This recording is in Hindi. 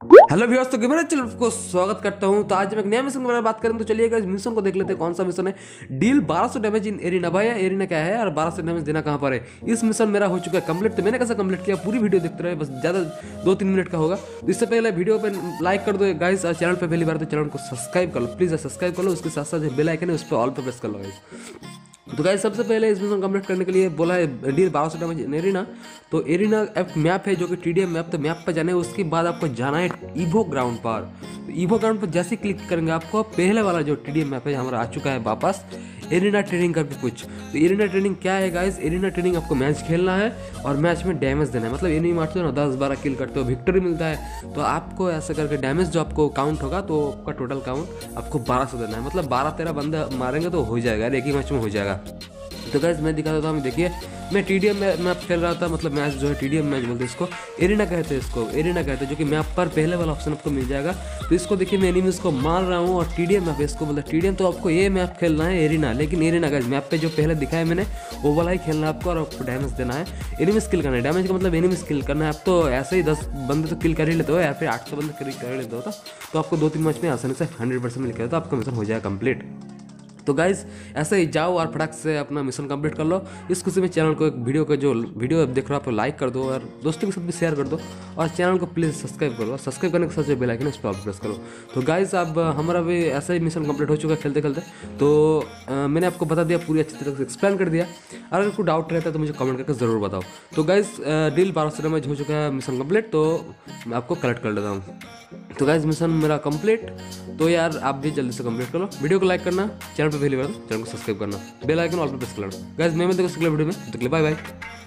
हेलो व्यूअर्स, तो गेमर चैनल को स्वागत करता हूं। तो आज मैं एक नया मिशन के बारे में बात करें तो चलिएगा इस मिशन को देख लेते हैं। कौन सा मिशन है? Deal 1200 damage in arena. भाई एरिना क्या है और 1200 डैमेज देना कहां पर है? इस मिशन मेरा हो चुका है कंप्लीट। तो मैंने कैसे कंप्लीट किया पूरी वीडियो देखते रहे, बस ज़्यादा 2-3 मिनट का होगा। तो इससे पहले वीडियो पर लाइक कर दो गाइस, और चैनल पर पहली बार तो चैनल को सब्सक्राइब कर लो प्लीज़, सब्सक्राइब कर लो। उसके साथ साथ जो बेल आइकन है उस पर ऑल पर प्रेस कर लो गाइस। तो गाइस सबसे पहले इस मिशन कंप्लीट करने के लिए बोला है डील 1200 डैमेज इन एरिना। तो एरिना एक मैप है जो कि टीडीएम मैप। तो मैप पर जाने उसके बाद आपको जाना है ईवो ग्राउंड पर। तो ईवो ग्राउंड पर जैसे क्लिक करेंगे आपको पहले वाला जो टीडीएम मैप है हमारा आ चुका है वापस, एरिना ट्रेनिंग करके कुछ। तो एरिना ट्रेनिंग क्या है गाइस? एरिना ट्रेनिंग आपको मैच खेलना है और मैच में डैमेज देना है। मतलब एनिमी मारते हो ना, 10-12 किल करते हो, विक्ट्री मिलता है। तो आपको ऐसा करके डैमेज जो आपको काउंट होगा तो आपका टोटल काउंट आपको 1200 देना है। मतलब 12-13 बंदे मारेंगे तो हो जाएगा, एक ही मैच में हो जाएगा। तो गाइस मैं दिखा देता हूँ। देखिए मैं टीडीएम मैप खेल रहा था, मतलब मैच जो है टीडीएम मैच बोलते हैं इसको, एरिना कहते हैं इसको, एरिना कहते हैं, जो कि मैप पर पहले वाला ऑप्शन आपको मिल जाएगा। तो इसको देखिए मैं एनिमीज को मार रहा हूँ और टीडीएम मैप इसको बोलते हैं टीडीएम। तो आपको ये मैप खेलना है एरिना, लेकिन एरिना गाइस मैप पे जो पहले दिखाया मैंने वो वाला ही खेलना है आपको, और आपको डैमेज देना है, एनिमीज किल करना है। डैमेज का मतलब एनिमीज किल करना है। आप तो ऐसे ही 10 बंदे तो किल कर ही लेते हो या फिर 800 बंदे किल कर लेते हो, तो आपको 2-3 मैच में आसानी से 100% मिल गया, तो आपका मिशन हो जाएगा कंप्लीट। तो गाइज ऐसे ही जाओ और फटाक से अपना मिशन कंप्लीट कर लो। इस खुशी में चैनल को एक वीडियो का जो वीडियो देख रहे हो आप लाइक कर दो और दोस्तों के साथ भी शेयर कर दो, और चैनल को प्लीज़ सब्सक्राइब करो। सब्सक्राइब करने के साथ जो बेल आइकन है उस पर प्रेस करो। तो गाइज अब हमारा भी ऐसा ही मिशन कंप्लीट हो चुका है खेलते खेलते। तो मैंने आपको बता दिया, पूरी अच्छी तरह से एक्सप्लेन कर दिया। अगर कोई डाउट रहता है तो मुझे कमेंट करके ज़रूर बताओ। तो गाइज डील 1200 डैमेज हो चुका है मिशन कंप्लीट, तो मैं आपको कलेक्ट कर लेता हूँ। तो गाइज मिशन मेरा कंप्लीट। तो यार आप भी जल्दी से कंप्लीट करो। वीडियो को लाइक करना, चैनल पे पहली बार तो चैनल को सब्सक्राइब करना, बेल आइकन ऑल पे प्रेस करना। गाइज मैं देखो अगले वीडियो में, तो बाय बाय।